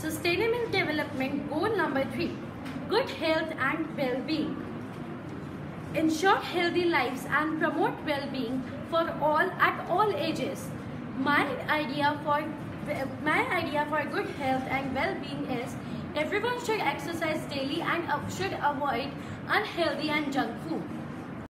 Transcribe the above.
Sustainable Development Goal number 3. Good health and well-being. Ensure healthy lives and promote well-being for all at all ages. My idea for good health and well-being is everyone should exercise daily and should avoid unhealthy and junk food.